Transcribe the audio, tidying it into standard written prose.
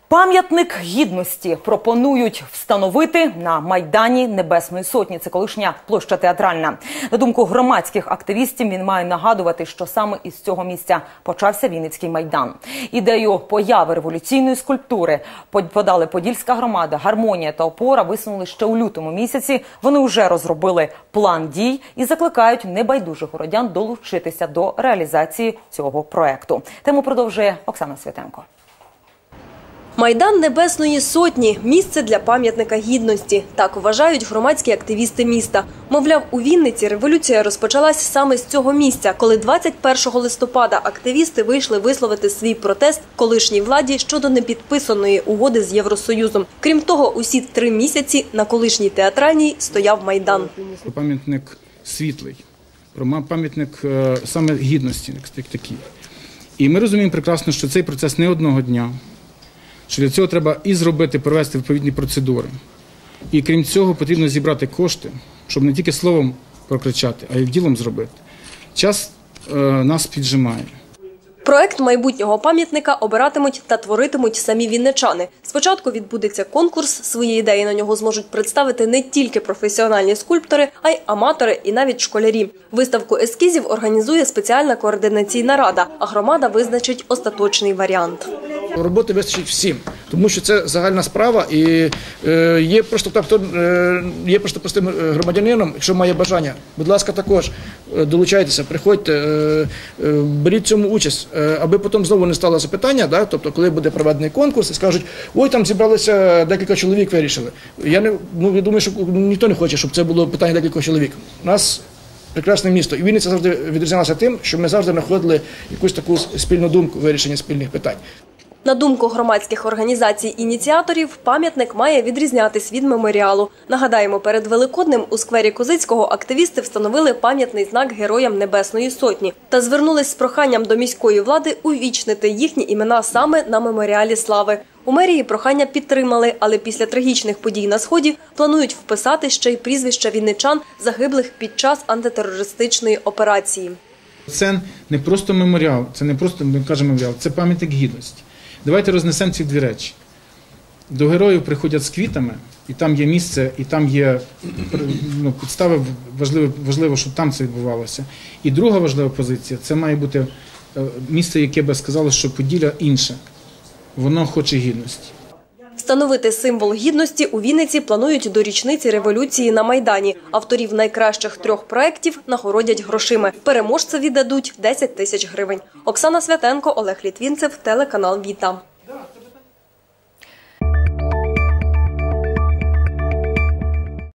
Пам'ятник гідності пропонують встановити на Майдані Небесної Сотні. Це колишня площа Театральна. На думку громадських активістів, він має нагадувати, що саме із цього місця почався Вінницький Майдан. Ідею появи революційної скульптури подали Подільська громада, Гармонія та Опора висунули ще у лютому місяці. Вони вже розробили план дій і закликають небайдужих городян долучитися до реалізації цього проекту. Тему продовжує Оксана Святенко. Майдан Небесної Сотні – місце для пам'ятника гідності. Так вважають громадські активісти міста. Мовляв, у Вінниці революція розпочалась саме з цього місця, коли 21 листопада активісти вийшли висловити свій протест колишній владі щодо непідписаної угоди з Євросоюзом. Крім того, усі 3 місяці на колишній Театральній стояв Майдан. Пам'ятник світлий, пам'ятник саме гідності, як такий. І ми розуміємо прекрасно, що цей процес не одного дня. Що для цього треба і зробити, провести відповідні процедури. І крім цього, потрібно зібрати кошти, щоб не тільки словом прокричати, а й ділом зробити. Час нас піджимає. Проект майбутнього пам'ятника обиратимуть та творитимуть самі вінничани. Спочатку відбудеться конкурс, свої ідеї на нього зможуть представити не тільки професіональні скульптори, а й аматори і навіть школярі. Виставку ескізів організує спеціальна координаційна рада, а громада визначить остаточний варіант. Роботи вистачить всім, тому що це загальна справа і є просто простим громадянином, якщо має бажання. Будь ласка, також долучайтеся, приходьте, беріть в цьому участь, аби потім знову не стало запитання, тобто коли буде проведений конкурс і скажуть, ой, там зібралися декілька чоловік, вирішили. Я думаю, що ніхто не хоче, щоб це було питання декілька чоловік. У нас прекрасне місто. І Вінниця завжди відрізнялася тим, що ми завжди знаходили якусь таку спільну думку вирішення спільних питань. На думку громадських організацій-ініціаторів, пам'ятник має відрізнятись від меморіалу. Нагадаємо, перед Великоднем у сквері Козицького активісти встановили пам'ятний знак Героям Небесної Сотні та звернулись з проханням до міської влади увічнити їхні імена саме на меморіалі слави. У мерії прохання підтримали, але після трагічних подій на Сході планують вписати ще й прізвища вінничан, загиблих під час антитерористичної операції. Це не просто меморіал, це не просто, ми кажемо, меморіал, це пам'ятник гідності. Давайте рознесемо ці дві речі. До героїв приходять з квітами, і там є місце, і там є підстави, важливо, щоб там це відбувалося. І друга важлива позиція – це має бути місце, яке би сказало, що Поділля інше. Воно хоче гідності. Встановити символ гідності у Вінниці планують до річниці революції на Майдані. Авторів найкращих 3 проєктів нагородять грошима. Переможцеві дадуть 10 тисяч гривень. Оксана Святенко, Олег Літвінцев, телеканал Віта.